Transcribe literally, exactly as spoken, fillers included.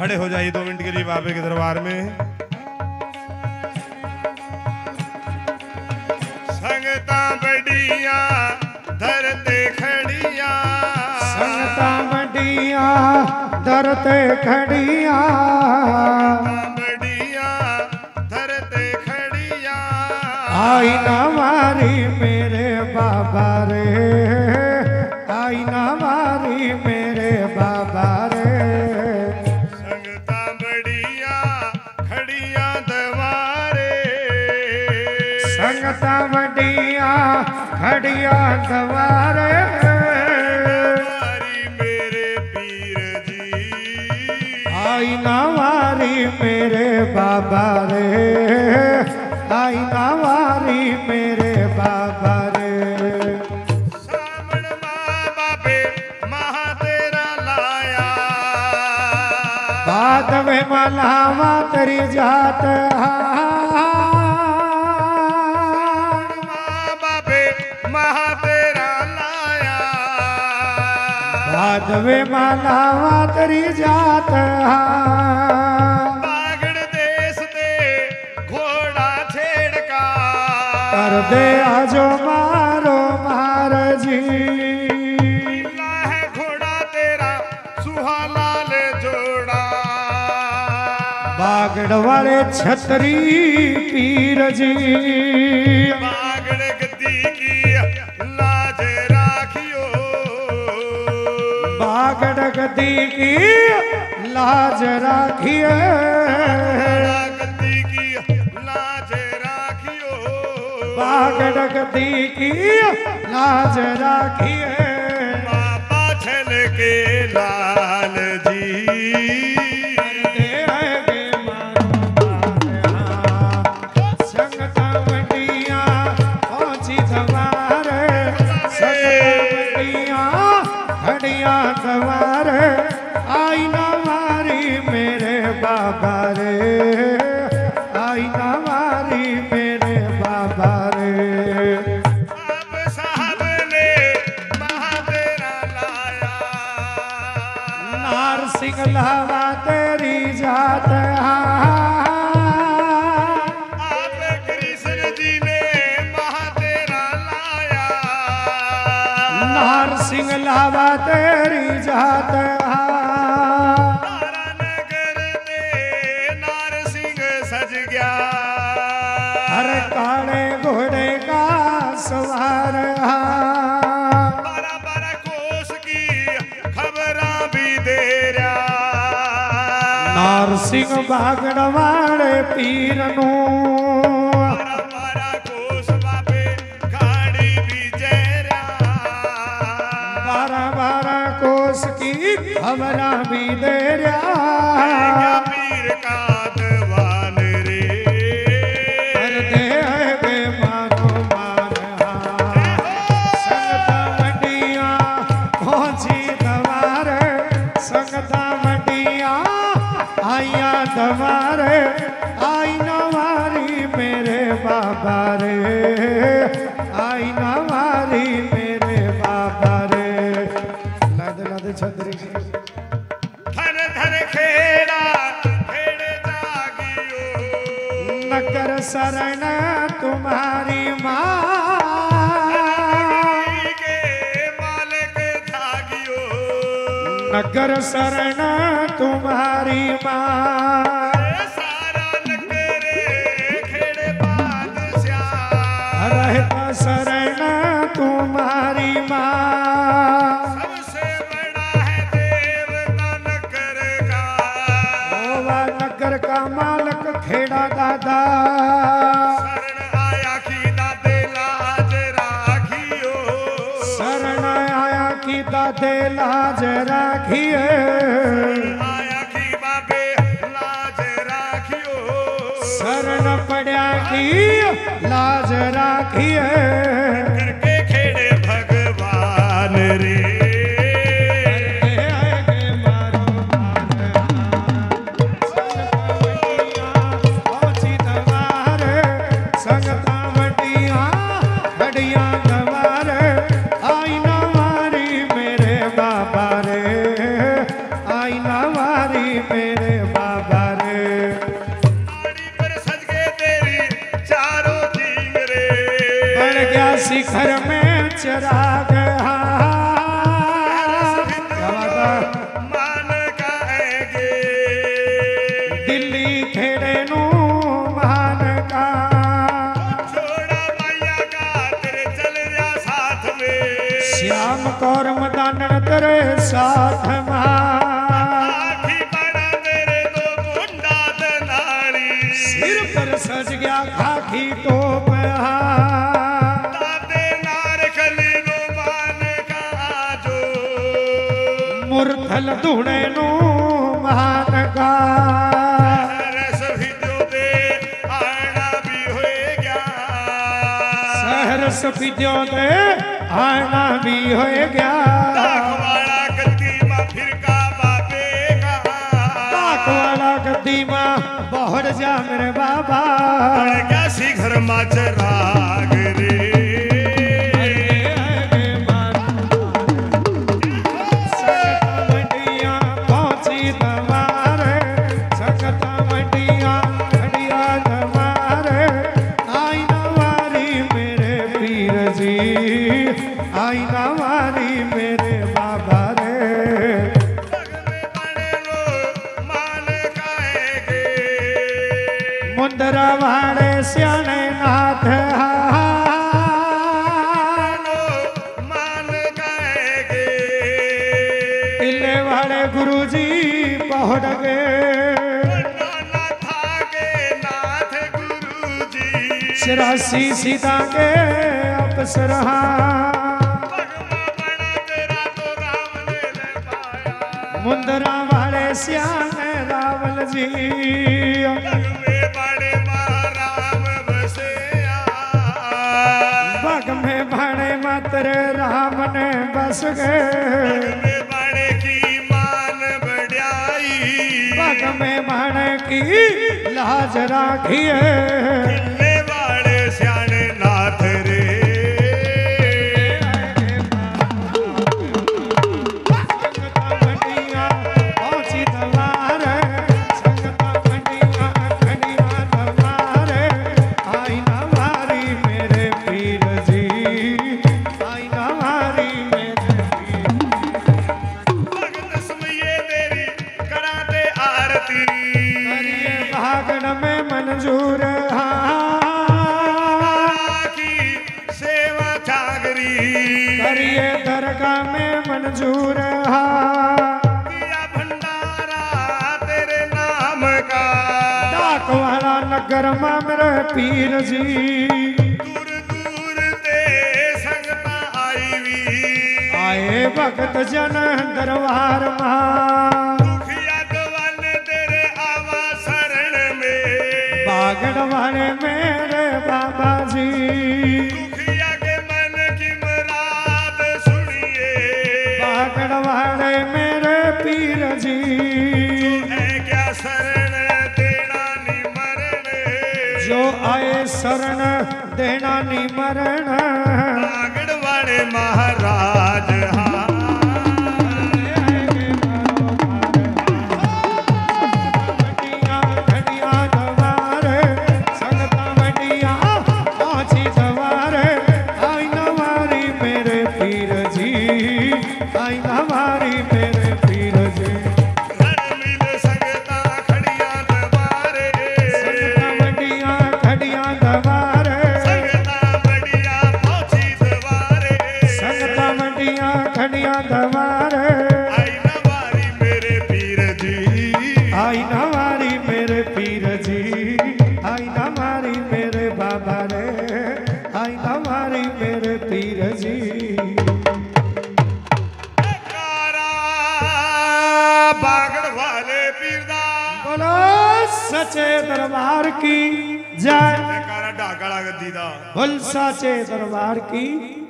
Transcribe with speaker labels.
Speaker 1: खड़े हो जाइए दो मिनट के लिए बाबे के दरबार में।
Speaker 2: संगता बढ़िया धरते खड़िया,
Speaker 3: संगता बढ़िया धरते खड़िया,
Speaker 2: बढ़िया धरते खड़िया।
Speaker 3: आई ना मारी मेरे बाबा रे, आई ना मारी मेरे बाबा रे।
Speaker 2: संगता बढ़िया खड़िया दवारे,
Speaker 3: संगता बढ़िया खड़िया दवारे,
Speaker 2: हमारी मेरे पीर जी।
Speaker 3: आई ना मारी मेरे बाबा रे, आई ना मारी मेरे बाबा रे।
Speaker 2: सामण माँ बापे महा तेरा लाया,
Speaker 3: बाद में मलावा तेरी जात
Speaker 2: माँ बापे महा तेरा लाया।
Speaker 3: बाद में मलावा तेरी जात
Speaker 2: बागड़ देश दे घोड़ा छेड़का,
Speaker 3: कर दे आजो मारो मार जी।
Speaker 2: है घोड़ा तेरा सुहालाल जोड़ा,
Speaker 3: बागड़ वाले छतरी पीर जी,
Speaker 2: बागड़ गद्दी की लाज राखियो,
Speaker 3: बागड़ गद्दी की लाज राखिए,
Speaker 2: गद्दी की लाज राखियो।
Speaker 3: बागड़ गद्दी की लाज राखिए।
Speaker 2: बाबा छल के लाल जी,
Speaker 3: संगता बढ़िया पहुंची सवारे, संगता बढ़िया खड़िया सवारे, आई ना मारी मेरे बाबा रे, आई ना मारी मेरे बाबा रे।
Speaker 2: अब साहब ने महा तेरा लाया,
Speaker 3: नार सिंह लावा तेरी जात
Speaker 2: आप कृष्ण जी ने महा तेरा लाया।
Speaker 3: नार सिंह लावा तेरी जात
Speaker 2: तारा नगर में नार सिंह सज गया,
Speaker 3: हर काले घोड़े का सवार
Speaker 2: बारह बारह कोस की खबरां भी दे रहा।
Speaker 3: नार सिंह बागड़ वाले पीर नू,
Speaker 2: बारह बारह कोस बाबे गाड़ी भी जय रहा।
Speaker 3: बारह बारह कोस की खबरां भी दे रहा।
Speaker 2: क्या पीर का दवान रे,
Speaker 3: कर दे गे मारो मार संगता मंडिया पहुंची दवारे, संगता मंडिया आइया दवारे, आई नवारी मेरे बाबा रे, आई नवारी मेरे बाबा रे। लद लद छतरी
Speaker 2: धन धन खेड़ा खेड़े जागियो,
Speaker 3: नगर शरण तुम्हारी माँ,
Speaker 2: के मालिक जागियो।
Speaker 3: नगर शरण तुम्हारी माँ,
Speaker 2: सारा नगर खेड़े बादशाह,
Speaker 3: रहता शरण तुम्हारी माँ।
Speaker 2: सबसे बड़ा है देवता नगर का,
Speaker 3: ओवा नगर का मालक खेड़ा दादा,
Speaker 2: शरण आया की दादे लाज राखियो,
Speaker 3: शरण आया की दादे लाज राखिए,
Speaker 2: आया की बाबे लाज राखियो।
Speaker 3: शरण पड़ा की लाज राखिए।
Speaker 2: करके खेड़े भगवान रे,
Speaker 3: संगता मंडिया खड़िया दवारे, आई नवारी मेरे बाबा रे, आई नवारी मेरे बाबा रे।
Speaker 2: आड़ी पर सज के तेरी चारों जींग रे।
Speaker 3: बढ़ गया शिखर में चिराग
Speaker 2: मान काएंगे
Speaker 3: दिल्ली खेड़े नू मान का
Speaker 2: छोड़ा मैया का तेरे चल जा साथ में।
Speaker 3: श्याम कौर मदानन तेरे साथ
Speaker 2: आखी बड़ा तेरे दो मुंडा दनाड़ी।
Speaker 3: सिर पर सज गया खाकी टोप
Speaker 2: ताते नार खली नो मान का जो।
Speaker 3: मुरथल धुणे नू मान का
Speaker 2: रस भिजो दे आना भी होए गया।
Speaker 3: सहरस पिजो दे आना भी हो गया।
Speaker 2: वाला गद्दी मां फिर का बाबे का।
Speaker 3: ताक वाला गद्दी मां बहुत जा मेरे बाबा।
Speaker 2: बढ़ गया शिखर मां चराग रे।
Speaker 3: आईना वारी मेरे बाबा रे।
Speaker 2: मान काएंगे
Speaker 3: मुंदरा वाड़े श्याने नाथ
Speaker 2: मान काएंगे।
Speaker 3: टिल्ले वाले गुरुजी पहुंच गए।
Speaker 2: नाथ गुरुजी
Speaker 3: चौरासी सीता के अफसर मुंदरा वाले श्याने रावल जी।
Speaker 2: बड़े राम बसे
Speaker 3: बग में भाड़े मात्र राम ने बस गए।
Speaker 2: बड़े की मान बढ़ाई।
Speaker 3: बग में भाड़े की लाज राखिए।
Speaker 2: बड़े श्याने नाथ रे।
Speaker 3: भागण में मंजूर
Speaker 2: की सेवा जागरी।
Speaker 3: करिए दरगाह में मंजूर
Speaker 2: किया भंडारा तेरे नाम का।
Speaker 3: डाक वाला नगर में मेरे पीर जी।
Speaker 2: दूर दूर ते संगता आई भी।
Speaker 3: आए भगत जन दरबार मां। बागड़ वाले मेरे बाबा जी।
Speaker 2: दुखिया के मन की मुराद सुनिए।
Speaker 3: बागड़ वाले मेरे पीर जी।
Speaker 2: है क्या शरण देना निमरण।
Speaker 3: जो आए शरण देना निमरण।
Speaker 2: बागड़ वाले महाराज
Speaker 3: खड़िया दवार।
Speaker 2: आई नवारी मेरे पीर जी।
Speaker 3: आई नवारी मेरे पीर जी। आई नवारी मेरे बाबा रे। आई नवारी मेरे पीर जी।
Speaker 2: बागड़ वाले पीरदा
Speaker 3: बोलो सच्चे दरबार की जय।
Speaker 2: कारा ढाकड़ा गद्दी दा
Speaker 3: बोल सच्चे दरबार की